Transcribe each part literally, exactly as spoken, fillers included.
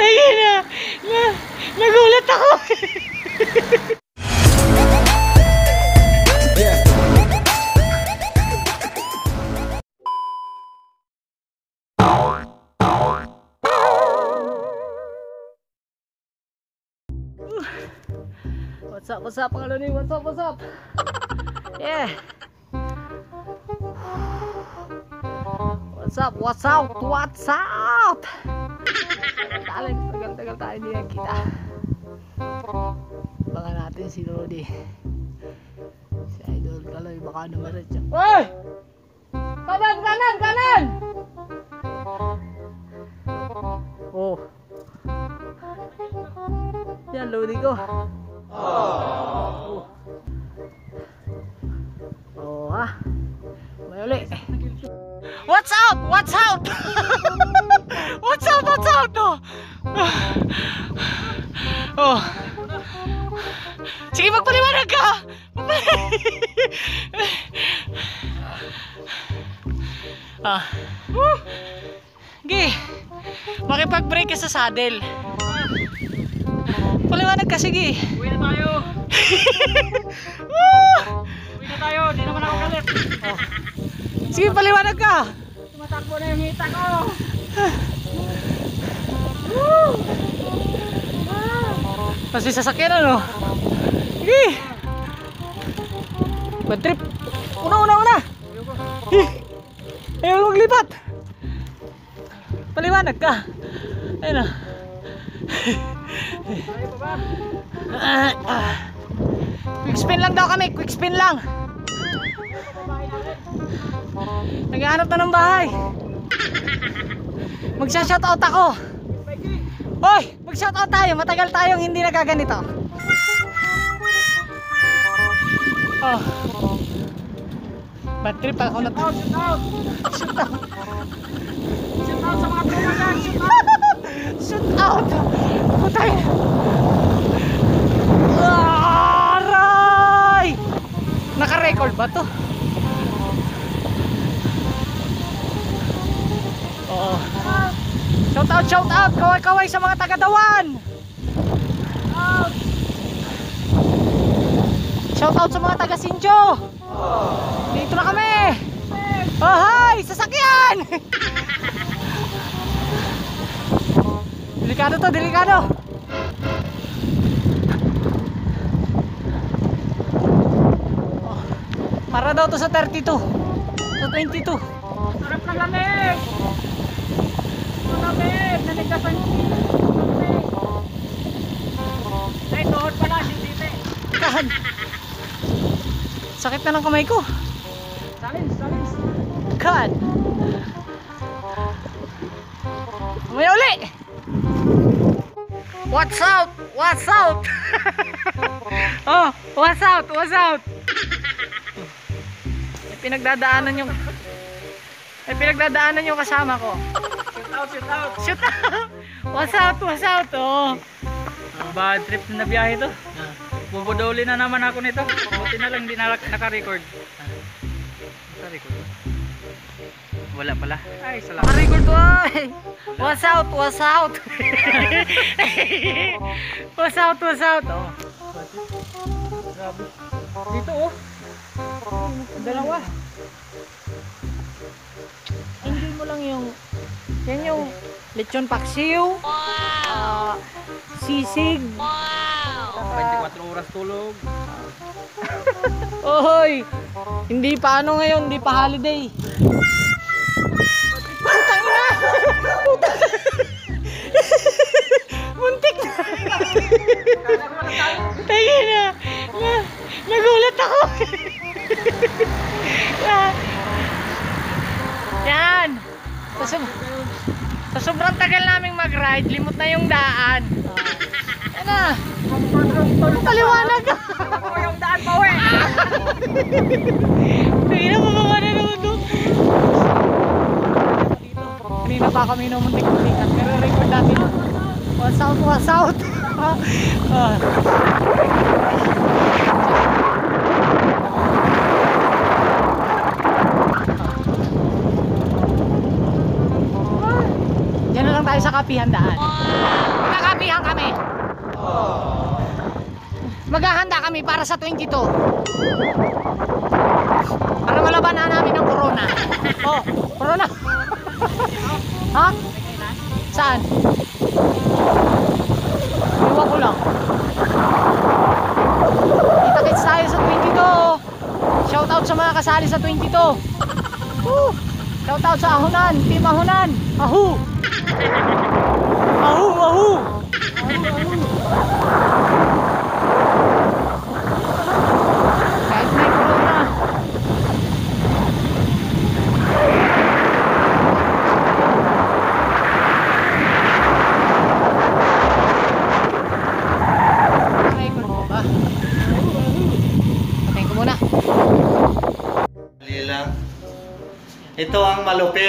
Ayun na, na, nagulat ako. What's up, what's up, Pangaloni? What's up, what's up? Yeah. What's up, what's up, what's up? Talag, tagal-tagal tayo hindi nakita. Baka natin si Rudy. Si Idol Kaloy, baka numarit siya. Hoy! Kanan, kanan, kanan! Oh. Yan, Rudy ko. Oh. Oh, ha? May uli. What's up? What's up? What's up? What's up? Oh. Oh. Sige, magpaliwanag ka. Ah. Sige. Makipag-break ka sa saddle. Paliwanag ka, sige. Uwi na tayo. Uwi na tayo, di naman ako galit. Oh. Sige, paliwanag ka. Tumatakbo na yung hita ko. Mas may sasakyan, ano? Sige. Bad trip. Una, una, una. Ayaw maglipat. Paliwanag ka. Ayun na. Tayo pa ba? Ah, ah. Quick spin lang daw kami, quick spin lang. Naghahanap na ng bahay. Magsha-shoutout ako. Hoy, mag-shoutout tayo. Matagal tayong hindi nagaganito. Oh. Bad trip ako na. Shoot out, shoot out. Shoot out. Shoot out sa mga tumagan. Shoot out. Shoot out. Putay. Aray! Naka-record ba to? Oo. Shout out, shout out. Kaway-kaway sa mga taga-Dawan. Shout out sa mga taga-Sinjo. Dito na kami. Oh, hi! Sasakyan! Delikado to, delikado. Oh, para daw to sa thirty-two. Sa twenty-two. Sarap ng lamig. Ang lamig. Nanigasan yung lamig. Ay, tuhod pala. Sisite. Kahan. Sakit na ng kamay ko. Salins, salins. God. May uli. What's out? What's out? Oh, what's out? What's out? May pinagdadaanan yung May pinagdadaanan yung kasama ko. Shoot out, shoot out. Shoot out. What's out? What's out? Oh. Ang bad trip na biyahe to. Bubudoli na naman ako nito. Buti na lang hindi na naka-record. Naka-record? Wala pala. Ay, salamat. Naka-record to ay. What's out? What's out? What's out? What's out? Oh. Grabe. Dito oh. Dalawa. Enjoy mo lang yung yan yung lechon paksiw. Wow. Uh, sisig. twenty-four oras tulog. Ohoy. Hindi pa ano ngayon, hindi pa holiday. Putang ina. Muntik na. Tayo na. na. Nagulat ako. Yan. Sa, sa sobrang tagal naming mag-ride, limot na yung daan. Yan na. Paliwanag ka. Ako yung daan pa uwi. Tayo na, mababa na naman doon. Kanina pa kami numuntik-muntikan. Pero record natin. What's out, what's out. Ah. Diyan na lang tayo sa Kapihan Daan. maghahanda kami para sa twenty-two. Para malabanan namin ang corona. Oh, corona. Ha? Saan? Iwan ko lang. Kita-kits tayo sa twenty-two. Shout out sa mga kasali sa twenty-two. Woo! Shout out sa Ahonan, Team Ahonan. Ahu! Ahu, ahu! Kahit may corona. May corona ba? Patayin ko muna. Lang. Ito ang malupit.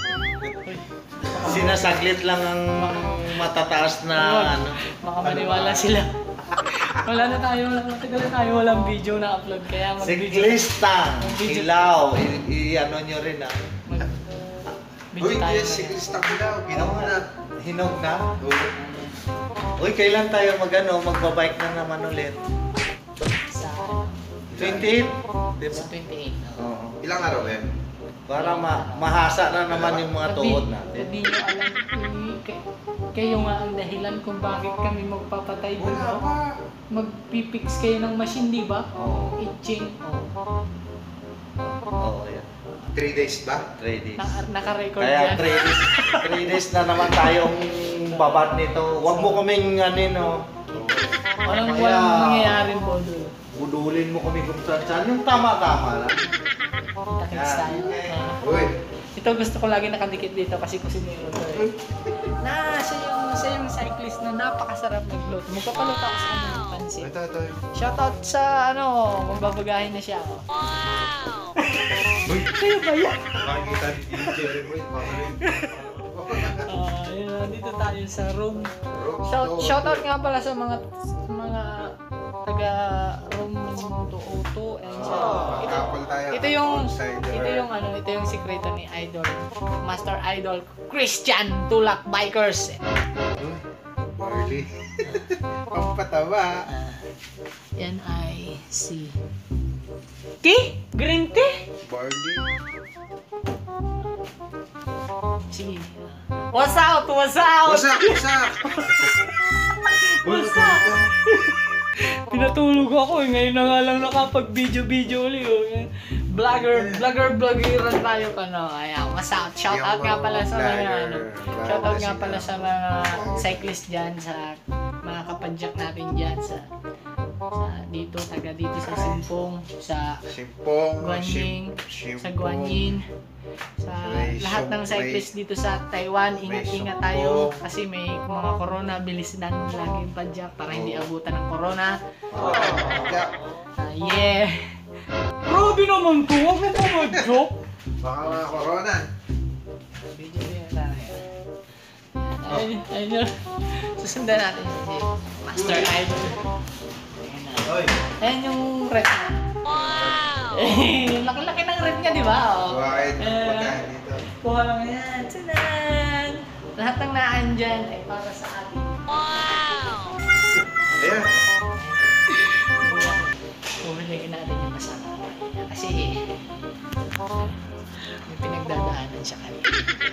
Sinasaglit lang ang matataas na ano. Baka maniwala sila. Wala na tayo, wala na tagal na tayo, walang video na upload kaya mag-video. Siglista, Video. ilaw, i- i-ano nyo rin ah. Video tayo. Siglista ko daw, hinog na. Hinog na? Uy, kailan tayo mag-ano, magbabike na naman ulit? Sa, twenty-eight? Diba? sa twenty-eight. Oo. Ilang araw yan? Para ma mahasa na naman yung mga tuhod natin. Hindi nyo alam, eh, kay- kayo nga ang dahilan kung bakit kami magpapatay Wala dito. pa. Magpipix kayo ng machine, di ba? Oo. Itching. Oh. Oo, yan. Three days ba? three days. Na- naka-record Kaya yan. three days, three days na naman tayong babat nito. Huwag mo kaming ano, no. Walang Kaya- walang nangyayari po doon. Budulin mo kami kung saan saan. Yung tama-tama lang. Takits tayo. Ah. Uy, Ito gusto ko lagi nakadikit dito kasi kusinero to eh. Na, siya yung, siya yung cyclist na napakasarap magluto. Magpapaluto ako sa kanya ng pansit. ito, ito. Shoutout sa ano, magbabagahin na siya. Oh. Uy, Kayo ba yan? makikita ni D J. Wait, makarin. Ah, yun na, dito tayo sa room. Shout, shoutout nga pala sa mga sa mga taga room two oh two and sa ito, Kapal tayo. ito yung Outsider. ito yung ano, ito yung sikreto ni Idol, Master Idol Christian Tulak Bikers. Uy, barley. Pampatawa. Ah, yan ay si tea? Green tea? Barley. Sige. What's out? What's out? What's up? What's up? What's up? Pinatulog ako eh. Ngayon na nga lang nakapag-video-video ulit. Oh. Vlogger, vlogger, vloggeran tayo ka no. Ayan, what's up? Shout out nga pala sa mga ano. Shout out nga pala sa mga cyclist dyan, sa mga kapadyak natin dyan sa sa dito, taga dito sa Simpong, sa Simpong. Guanyin, Sim- sa Simpong. Guanyin, sa May lahat ng sum- cyclist dito sa Taiwan. Ingat-ingat may tayo sumpong. kasi may mga corona, bilisan laging padyak para hindi abutan ng corona. Oh, yeah. Ah, yeah. Grabe naman to, huwag mo pa mag-joke. Baka mga corona. Video yun tayo. Ayun, ayun yun. Susundan natin si Master Idol. Ayan na. Oy, Ayan yung rep. Wow! Eh, laki-laki ng rep niya, di ba? Oh. buhain. Eh, Pagkain dito. kuha lang yan. Tsanan! Lahat ng naan dyan ay para sa atin. Ayan. Puhuligin natin yung masama. Kasi may pinagdadaanan siya kanina.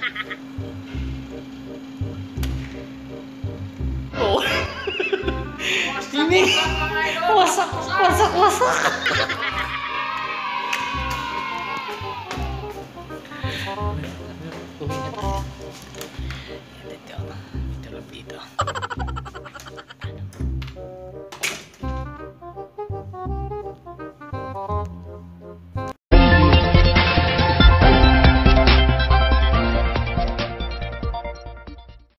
Oh! Hindi! Wasak! Wasak! Wasak! Uwi na tayo. Ito. Ito lang dito.